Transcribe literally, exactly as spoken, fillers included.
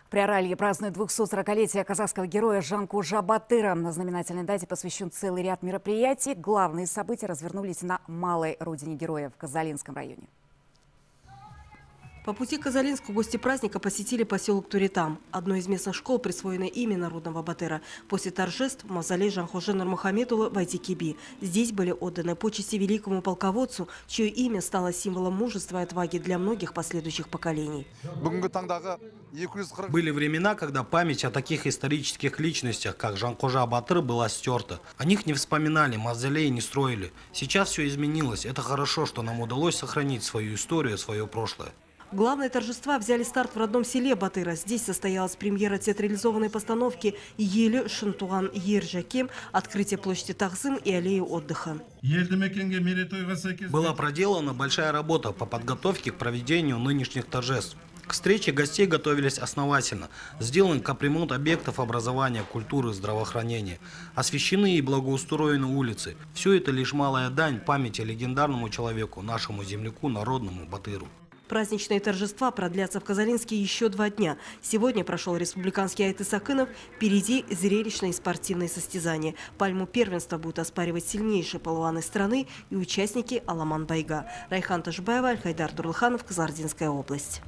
Приуралье празднует двухсотсорокалетие казахского героя Жанкожа Батыра. На знаменательной дате посвящен целый ряд мероприятий. Главные события развернулись на малой родине героя в Казалинском районе. По пути к Казалинску гости праздника посетили поселок Туритам, одно из местных школ, присвоенное имя народного Батыра. После торжеств в мавзолей Жанкожи Нурмухамедула в Айтикиби. Здесь были отданы почести великому полководцу, чье имя стало символом мужества и отваги для многих последующих поколений. Были времена, когда память о таких исторических личностях, как Жанкожа Батыр, была стерта. О них не вспоминали, мавзолеи не строили. Сейчас все изменилось. Это хорошо, что нам удалось сохранить свою историю, свое прошлое. Главные торжества взяли старт в родном селе Батыра. Здесь состоялась премьера театрализованной постановки «Елі Шынтуған Ержакем», открытие площади Тахзым и аллеи отдыха. Была проделана большая работа по подготовке к проведению нынешних торжеств. К встрече гостей готовились основательно. Сделан капремонт объектов образования, культуры, здравоохранения. Освещены и благоустроены улицы. Все это лишь малая дань памяти легендарному человеку, нашему земляку, народному Батыру. Праздничные торжества продлятся в Казалинске еще два дня. Сегодня прошел республиканский Айты-Сакынов. Впереди зрелищные спортивные состязания. Пальму первенства будут оспаривать сильнейшие палуаны страны и участники Аламан-Байга. Райхан Ташбаева, Альхайдар Дурлыханов, Кызылординская область.